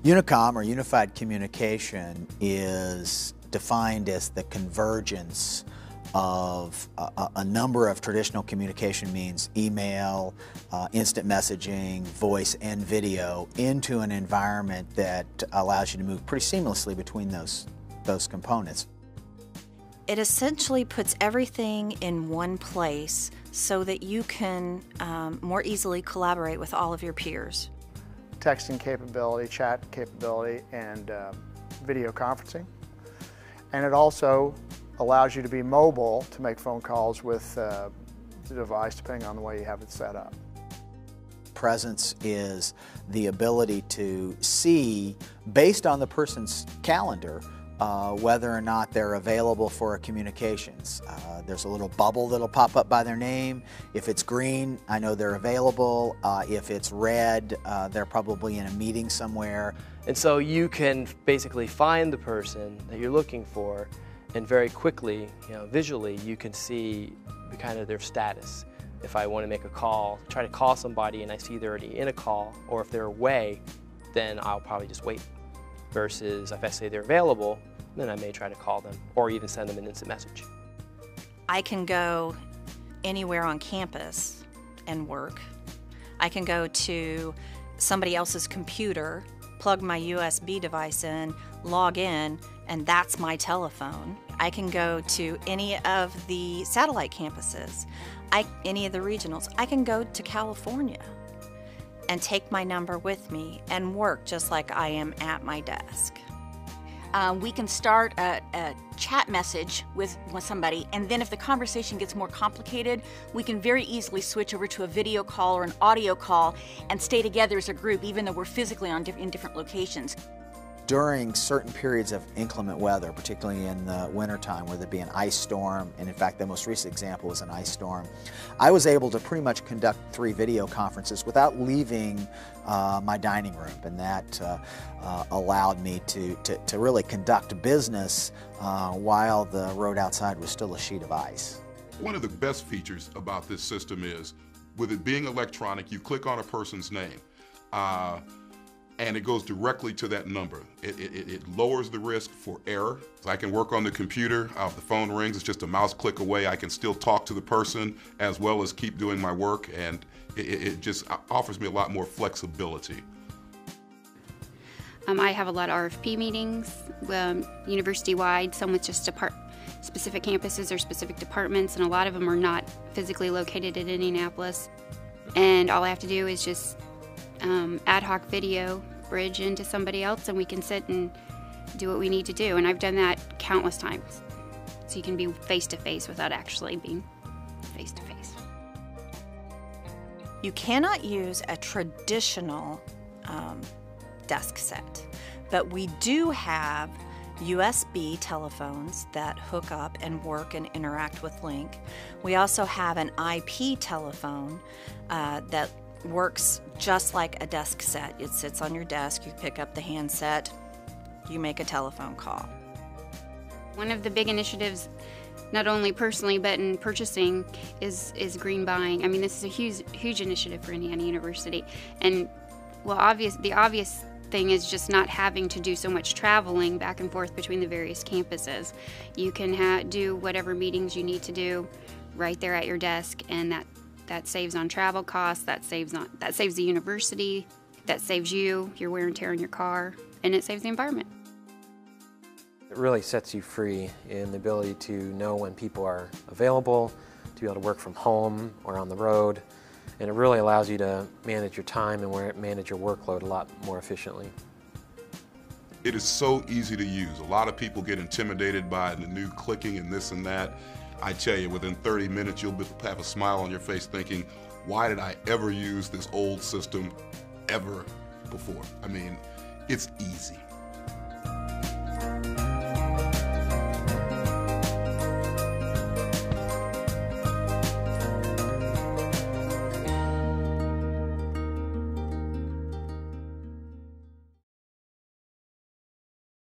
UniCom, or Unified Communication, is defined as the convergence of a number of traditional communication means, email, instant messaging, voice, and video, into an environment that allows you to move pretty seamlessly between those components. It essentially puts everything in one place so that you can more easily collaborate with all of your peers. Texting capability, chat capability, and video conferencing. And it also allows you to be mobile to make phone calls with the device, depending on the way you have it set up. Presence is the ability to see, based on the person's calendar, whether or not they're available for a communications. There's a little bubble that'll pop up by their name. If it's green, I know they're available. If it's red, they're probably in a meeting somewhere. And so you can basically find the person that you're looking for, and very quickly, visually, you can see kind of their status. If I want to make a call, try to call somebody and I see they're already in a call, or if they're away, then I'll probably just wait. Versus if I say they're available, then I may try to call them or even send them an instant message. I can go anywhere on campus and work. I can go to somebody else's computer, plug my USB device in, log in, and that's my telephone. I can go to any of the satellite campuses, any of the regionals. I can go to California and take my number with me and work just like I am at my desk. We can start a chat message with somebody, and then if the conversation gets more complicated, we can very easily switch over to a video call or an audio call and stay together as a group, even though we're physically in different locations. During certain periods of inclement weather, particularly in the wintertime where there'd be an ice storm, and in fact the most recent example was an ice storm, I was able to pretty much conduct 3 video conferences without leaving my dining room, and that allowed me to really conduct business while the road outside was still a sheet of ice. One of the best features about this system is, with it being electronic, you click on a person's name. And it goes directly to that number. It lowers the risk for error. I can work on the computer. If the phone rings, it's just a mouse click away. I can still talk to the person as well as keep doing my work, and it just offers me a lot more flexibility. I have a lot of RFP meetings, university-wide, some with just specific campuses or specific departments, and a lot of them are not physically located in Indianapolis. And all I have to do is just ad hoc video bridge into somebody else, and we can sit and do what we need to do. And I've done that countless times. So you can be face-to-face without actually being face-to-face. You cannot use a traditional desk set, but we do have USB telephones that hook up and work and interact with Link. We also have an IP telephone that works just like a desk set. It sits on your desk, you pick up the handset, you make a telephone call. One of the big initiatives, not only personally but in purchasing, is green buying. I mean, this is a huge initiative for Indiana University, and the obvious thing is just not having to do so much traveling back and forth between the various campuses. You can do whatever meetings you need to do right there at your desk, and that saves on travel costs, that saves the university, that saves your wear and tear on your car, and it saves the environment. It really sets you free in the ability to know when people are available, to be able to work from home or on the road, and it really allows you to manage your time and manage your workload a lot more efficiently. It is so easy to use. A lot of people get intimidated by the new clicking and this and that. I tell you, within 30 minutes, you'll have a smile on your face thinking, why did I ever use this old system ever before? I mean, it's easy.